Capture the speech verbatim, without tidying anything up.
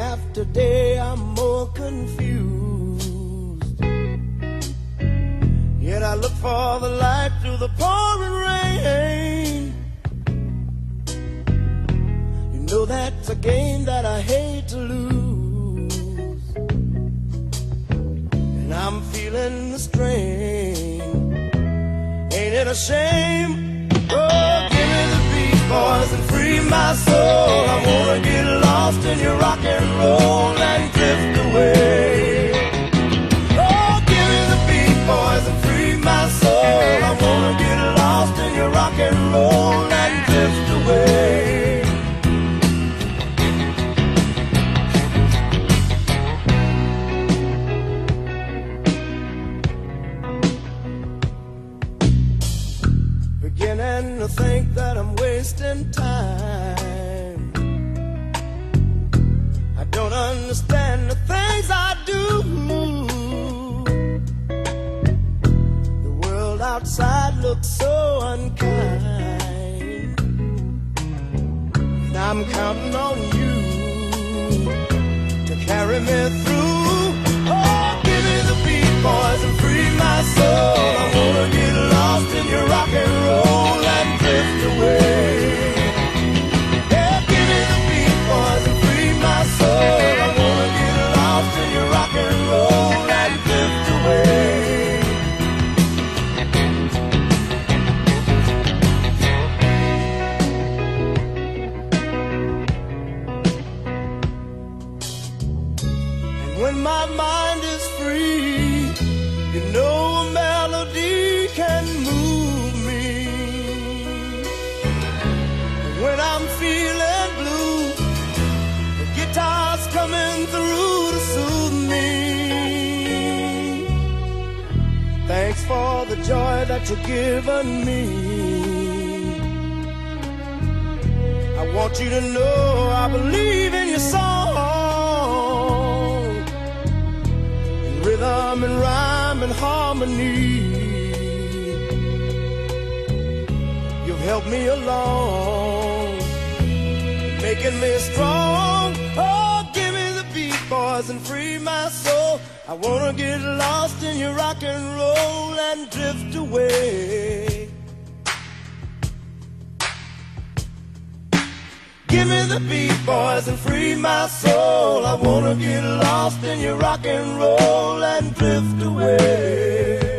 after day I'm more confused. Yet I look for the light through the pouring rain. You know that's a game that I hate to lose, and I'm feeling the strain. Ain't it a shame? Oh, give me the beat, boys, and free my soul. I wanna get lost in your rock and roll and drift away. Oh, give me the beat, boys, and free my soul. I wanna get lost in your rock and roll and drift away. Beginning to think that I'm wasting time. I don't understand the things I do. The world outside looks so unkind, and I'm counting on you to carry me through. Oh, give me the beat, boys, and free my soul. I wanna get lost in your rock and roll and drift away. Yeah, give me the beat, boys, and free my soul. I wanna get lost in your rock and roll and drift away. And when my mind is free, you know a melody can move me. When I'm feeling blue, the guitar's coming through to soothe me. Thanks for the joy that you've given me. I want you to know I believe in your song, in rhythm and rhyme and harmony. You've helped me along, making me strong. Oh, give me the beat, boys, and free my soul. I wanna get lost in your rock and roll and drift away. Give me the beat, boys, and free my soul. I wanna get lost in your rock and roll and drift away.